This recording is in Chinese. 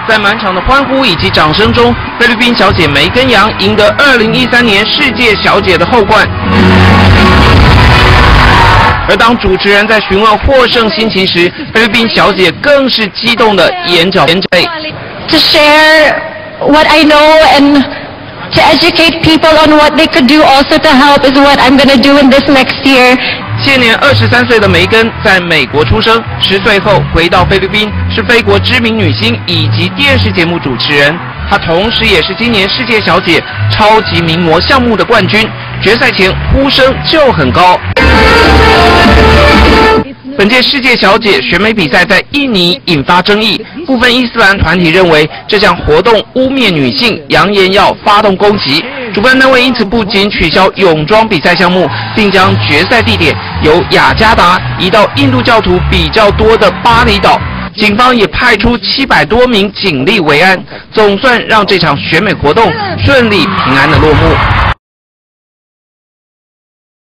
在满场的欢呼以及掌声中，菲律宾小姐梅根杨赢得2013年世界小姐的后冠。而当主持人在询问获胜心情时，菲律宾小姐更是激动的眼角泪。 To share what I know and to educate people on what they could do also to help is what I'm going to do in this next year. 现年23岁的梅根在美国出生，10岁后回到菲律宾，是菲国知名女星以及电视节目主持人。她同时也是今年世界小姐超级名模项目的冠军。决赛前呼声就很高。本届世界小姐选美比赛在印尼引发争议，部分伊斯兰团体认为这项活动污蔑女性，扬言要发动攻击。主办单位因此不仅取消泳装比赛项目，并将决赛地点由雅加达移到印度教徒比较多的巴厘岛。警方也派出700多名警力维安，总算让这场选美活动顺利平安的落幕。